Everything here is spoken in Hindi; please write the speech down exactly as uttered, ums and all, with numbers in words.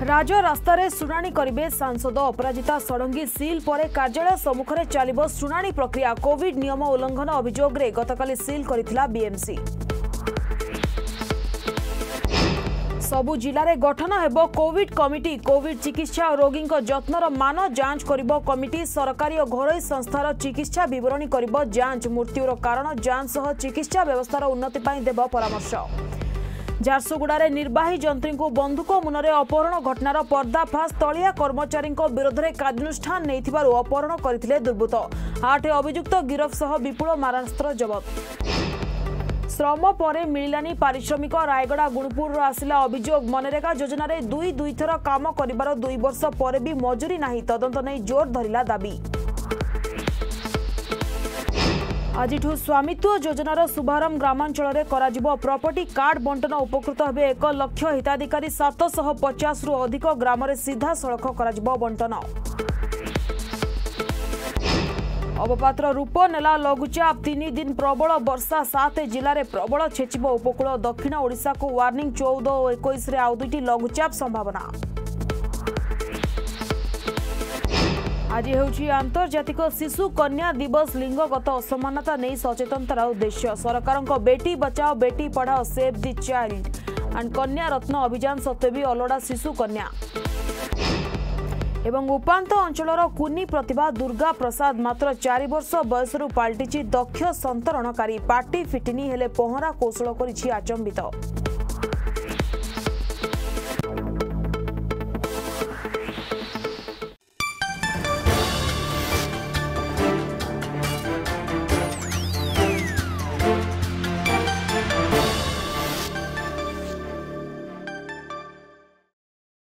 राज रास्तार शुणाणी करेंगे सांसद अपराजिता षडंगी सिल पर कार्यालय सम्मुख में चलो शुणाणी प्रक्रिया। कोविड नियम उल्लंघन अभियोग में गतकाली सिल करथिला बीएमसी। सबु जिले में गठन हेबो कोविड कमिटी। कोविड चिकित्सा और रोगी जत्नर मान जांच करिबो कमिटी। सरकारी और घरोई संस्थार चिकित्सा विवरणी करिबो जांच। मृत्युर कारण जांच सह चिकित्सा व्यवस्थार उन्नति पई देबो परामर्श। झारसुगुड़े निर्वाही जंत्री को बंधुक मुନରେ अपहरण घटनार पर्दाफाश। तलिया कर्मचारी विरोध में कार्यानुष्ठान नहीं अपहरण करथिले दुर्बृत्त। आठ अभियुक्त गिरफ सह विपुल मारणास्त्र जबत। श्रम पर मिलानी पारिश्रमिक। रायगड़ा गुणपुर आसिला अभियोग। मनरेगा योजना रे दुई दुई थर काम करिबार दुई वर्ष पर भी मजूरी नहीं। तदंत नहीं जोर धरिला दाबी। आज स्वामित्व योजनार शुभारंभ ग्रामांचल में कराजिबो। प्रॉपर्टी कार्ड बंटन उपकृत हेबे एक लक्ष हिताधिकारी। सात सौ पचास रु अधिक ग्राम में सीधा सड़क कराजिबो बंटन। अवपात्र रूप नेला लघुचाप। तीन दिन प्रबल वर्षा। सात जिले में प्रबल छेचिबो उपकूल। दक्षिण ओडिशा को वार्निंग। चौदह और इक्कीस रे आउ दुईटी लघुचाप संभावना। आज होउछि आंतर्जातिक शिशु कन्या दिवस। लिंगगत असमानता नहीं सचेतनतार उद्देश्य। सरकार Beti Bachao Beti Padhao save the child and कन्या रत्न अभियान सत्वे भी अलड़ा शिशु कन्या। एवं उपांत अंचलर कुनी प्रतिभा दुर्गा प्रसाद मात्र चार वर्ष बयसरू पाल्टिछि दक्ष संतरणकारी। पार्टी फिटिनी हेले पहरा कौशल करिछि आचंबित।